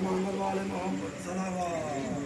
محمد وآل محمد صلوات.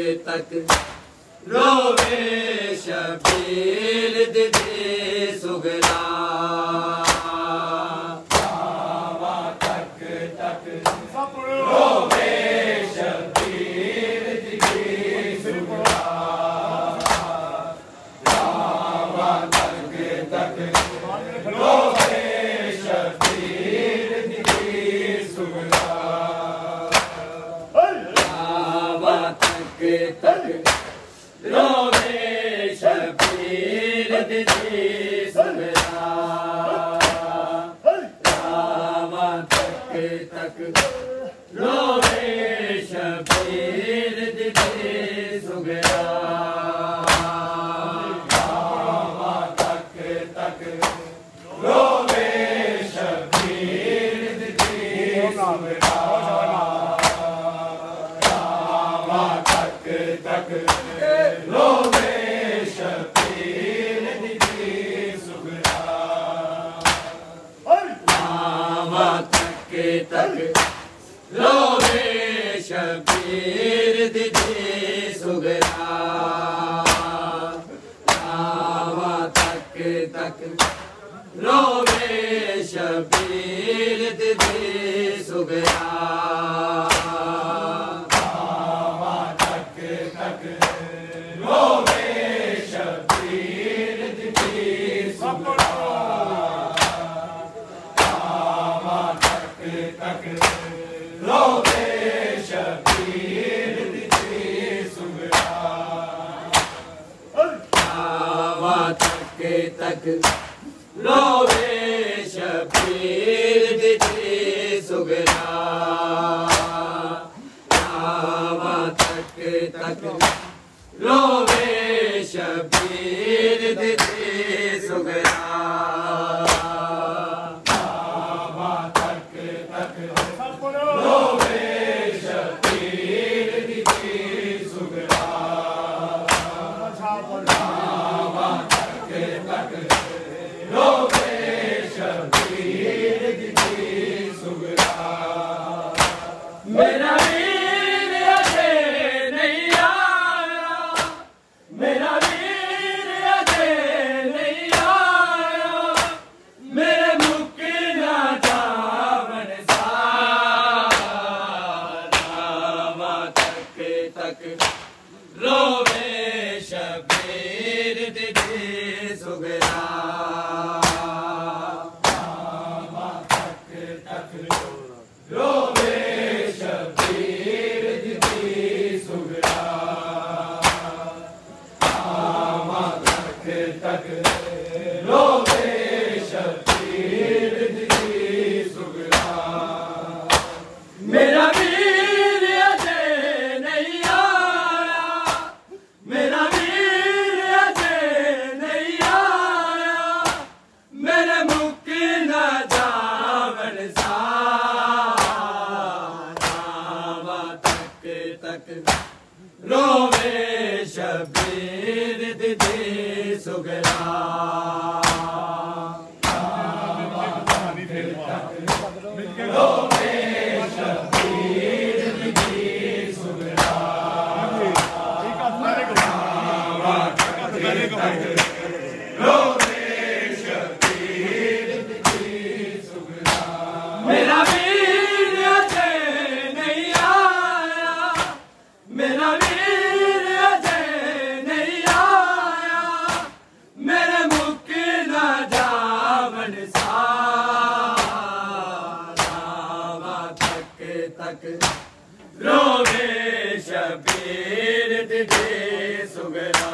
तक रोवे शबीर दिदे सुगरा रामा तक तक रोवे शबीर दिदे सुगरा रामा तक तक रोवे शबीर दिदे सुगरा रामा तक तक रोवे शबीर दिदे सुगरा रामा तक तक रोवे शबीर दिदे सुगरा रामा तक तक रोवे शबीर दिदे सुगरा रामा तक तक रोवे शबीर दिदे सुगरा रामा तक तक रोवे शबीर दिदे सुगरा रामा तक तक रोवे शबीर दिदे सुगरा रामा तक तक रोवे शबीर दिदे सुगरा रामा तक तक रोवे शबीर दिदे सुगरा रामा तक तक रोवे शबीर दिदे सुगरा रामा तक तक रोवे शबीर दिदे सुगरा रामा तक तक रोवे शबीर दिदे सुगरा रामा तक तक रोवे शबीर दिदे सुगरा मेरा वीर अजे नहीं आया मेरा वीर अजे नहीं आया मेरे मुक्की ना जावन सा रामा तक तक रोवे शबीर दिदे सुगरा रामा तक तक रोवे शबीर दिदे सुगरा रामा तक तक रोवे शबीर दिदे सुगरा मेरा वीर अजे नहीं आया मेरा वीर अजे नहीं आया मेरे मुक्की ना जावन सा रामा तक तक रोवे शबीर दिदे सुगरा रामा तक तक रोवे शबीर दिदे सुगरा रामा तक तक रोवे शबीर दिदे सुगरा मेरा वीर अजे नहीं आया मेरा वीर अजे नहीं आया मेरे मुक्की ना जावन सा रामा तक तक रोवे शबीर दिदे सुगरा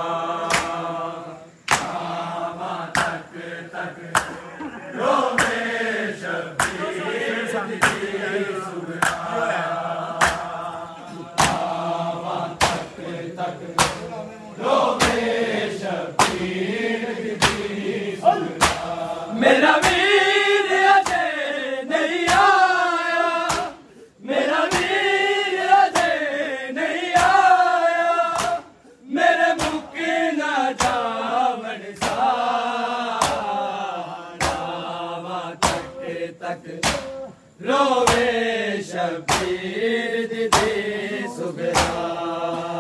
रामा तक तक रोवे शबीर दिदे सुगरा रामा तक तक रोवे शबीर दिदे सुगरा मेरा वीर अजे नहीं आया मेरा वीर अजे नहीं आया मेरे मुक्की ना जावन सा रामा तक तक रोवे शबीर दिदे सुगरा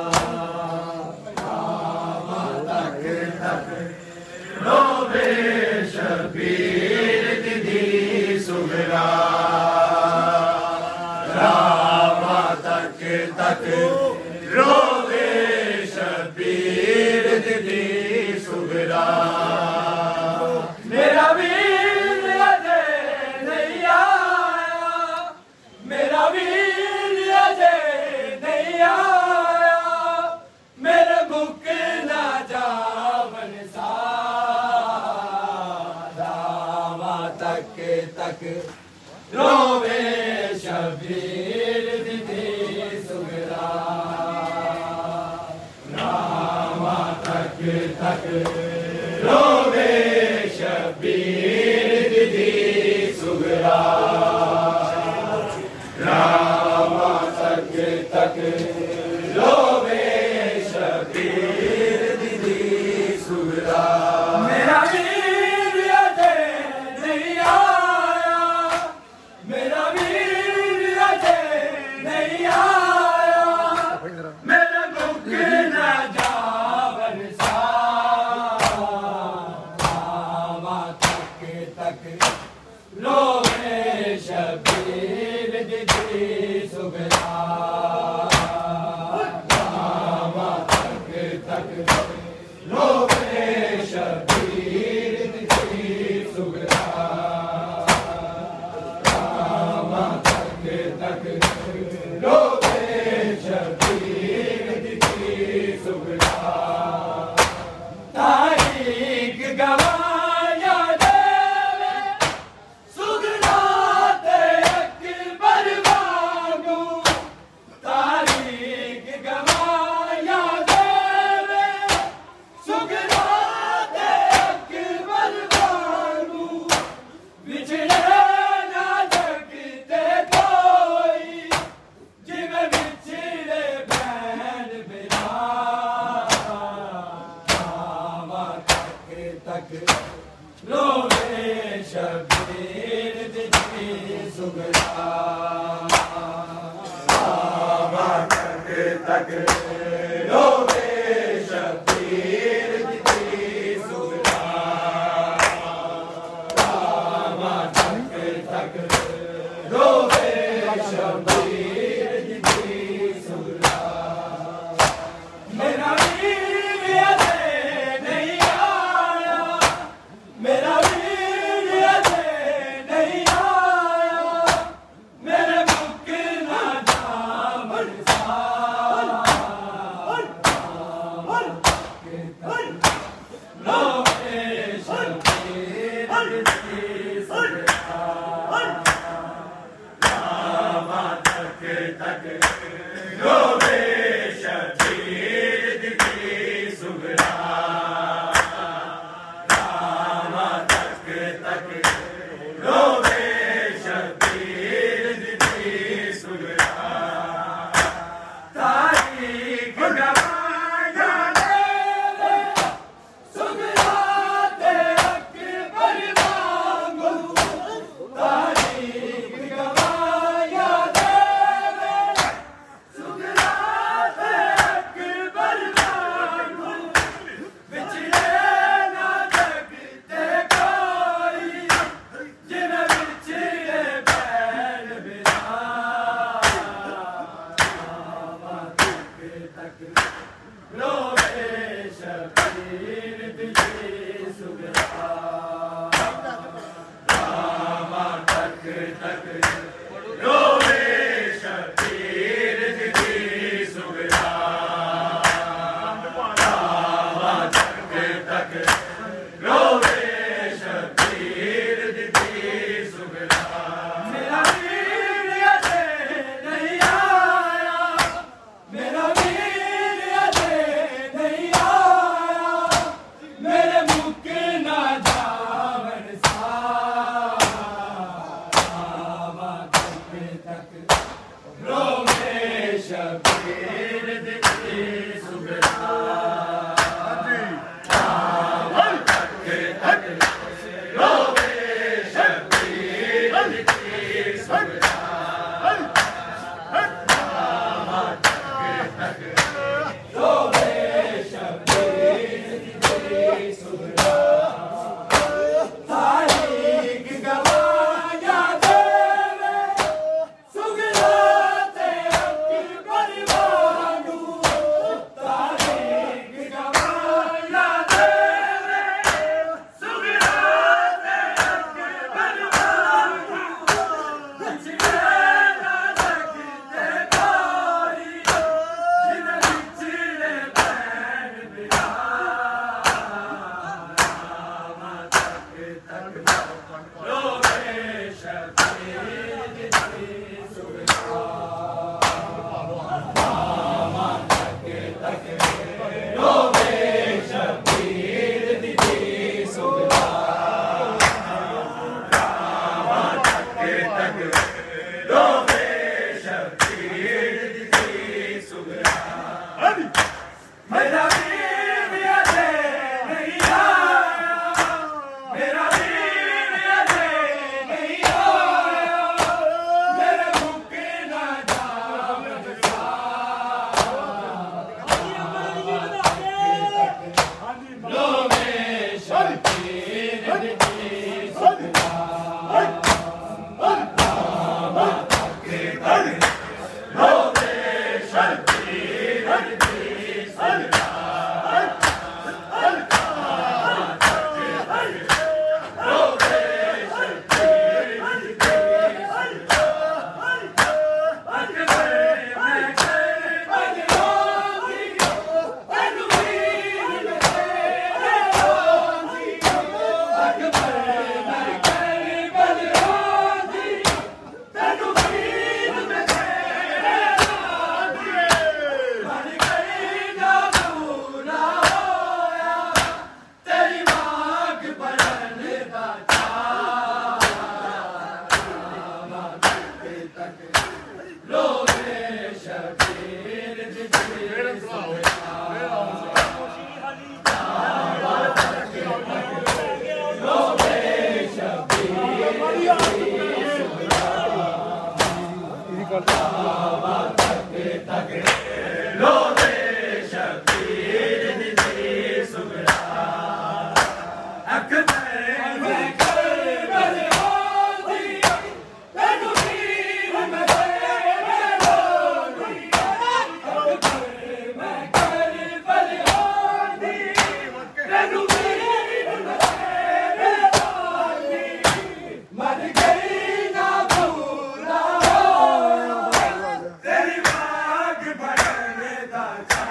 तक रोवे शबीर दी सुगरा रामा तक तक रोवे शबीर दी सुगरा रामा तक तक रोवे शबीर दी सुगरा मेरा वीर अजे नहीं आया मेरा वीर अजे नहीं आया मेरा दुख न जावन सा रामा तक तक रोवे शबीर दी सुगरा रामा तक तक रोवे शबीर दी सुगरा रामा तक तक रोवे शबीर दी सुगरा तारीख गवाया देवे सुगरा ते अकबर वांगू तारीख गवाया देवे सुगरा ते अकबर वांगू विछड़े ना जगते कोई जिवें विछड़े भैन बिना रामा तक तक रोवे शबीर दी सुगरा रामा तक तक रोवे शबीर दी सुगरा रामा तक तक रोवे शबीर दी सुगरा मेरा वीर अजे नहीं आया मेरा वीर अजे नहीं आया मेरे मुख ना जावन सा रोवे शबीर दी सुगरा रामा तक तक रोवे शबीर दी सुगरा रामा तक तक रोवे शबीर दी सुगरा तारीख गवाया देवे सुगरा ते अकबर वांगू तारीख गवाया देवे सुगरा ते अकबर वांगू विछड़े ना जगते कोई जिवें विछड़े बैल बिना रामा तक तक रोवे शबीर दी सुगरा रामा तक तक रोवे शबीर दी सुगरा रामा तक तक रोवे शबीर दी सुगरा मेरा वीर अजे नहीं आया मेरा वीर अजे नहीं आया मेरे मुख ना जावन सा रामा तक तक तेरी बाग भरने दा